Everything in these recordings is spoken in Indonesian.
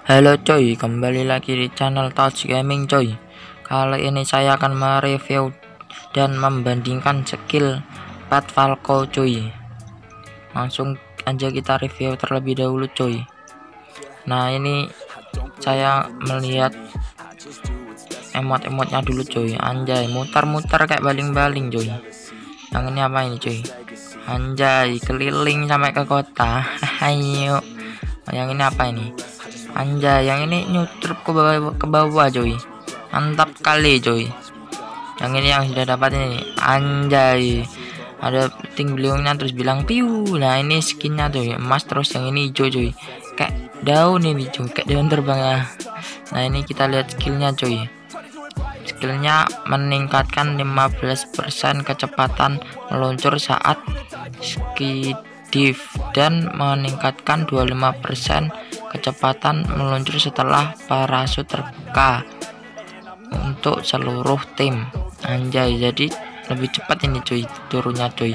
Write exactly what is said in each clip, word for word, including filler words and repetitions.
Halo coy, kembali lagi di channel Touch Gaming coy. Kali ini saya akan mereview dan membandingkan skill pet Falco coy. Langsung aja kita review terlebih dahulu coy. Nah ini saya melihat emot-emotnya dulu coy. Anjay, muter-muter kayak baling-baling coy. Yang ini apa ini coy? Anjay, keliling sampai ke kota. Ayo. Yang ini apa ini? Anjay, yang ini nyutrup ke bawah ke bawah coy. Mantap kali coy. Yang ini yang sudah dapat ini. Anjay. Ada ting beliungnya terus bilang piu. Nah, ini skinnya coy, emas. Terus yang ini hijau coy. Kayak daun ini coy, kayak daun terbang ya. Nah, ini kita lihat skillnya coy. Skillnya meningkatkan lima belas persen kecepatan meluncur saat skiddive dan meningkatkan dua puluh lima persen kecepatan meluncur setelah parasut terbuka untuk seluruh tim. Anjay, jadi lebih cepat ini cuy turunnya cuy.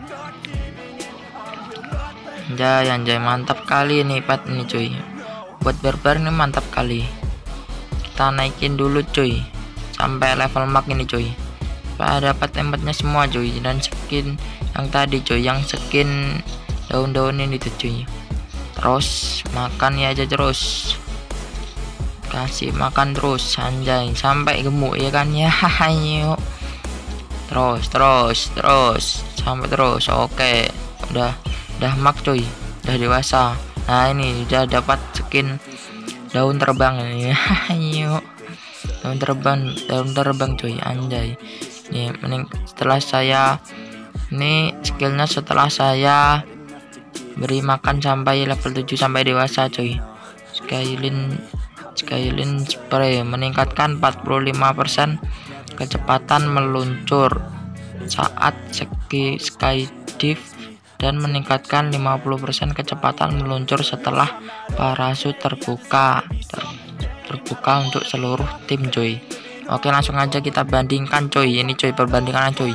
Anjay, anjay, mantap kali ini pet ini cuy. Buat barbar ini mantap kali. Kita naikin dulu cuy sampai level max ini cuy. Supaya dapat tempatnya semua cuy, dan skin yang tadi cuy, yang skin daun-daun ini tuh cuy. Terus makan ya aja terus, kasih makan terus anjay sampai gemuk ya kan ya. Ayo terus terus terus sampai terus. Oke, udah udah mak cuy, udah dewasa. Nah ini udah dapat skin daun terbang ini. Ayo daun terbang, daun terbang cuy. Anjay, nih mending setelah saya ini skillnya setelah saya beri makan sampai level tujuh sampai dewasa cuy. Skylin Skylin spray meningkatkan empat puluh lima persen kecepatan meluncur saat ski skydive dan meningkatkan lima puluh persen kecepatan meluncur setelah parasut terbuka ter, terbuka untuk seluruh tim cuy. Oke, langsung aja kita bandingkan cuy. Ini cuy perbandingan cuy.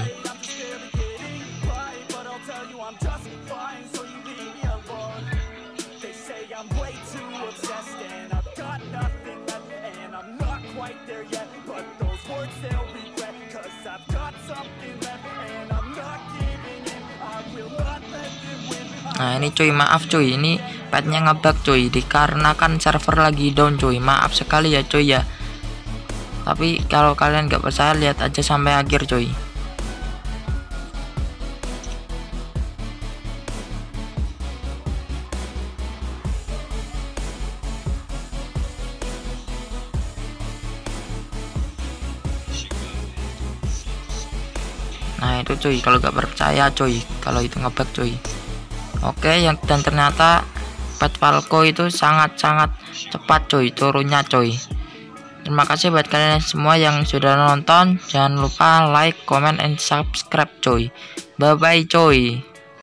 Nah ini cuy, maaf cuy, ini petnya ngebug cuy, dikarenakan server lagi down cuy. Maaf sekali ya cuy ya. Tapi kalau kalian gak percaya, lihat aja sampai akhir cuy. Nah itu cuy, kalau gak percaya cuy, kalau itu ngebug cuy. Oke, yang dan ternyata pet Falco itu sangat-sangat cepat cuy turunnya cuy. Terima kasih buat kalian semua yang sudah nonton. Jangan lupa like, comment, and subscribe cuy. Bye bye cuy.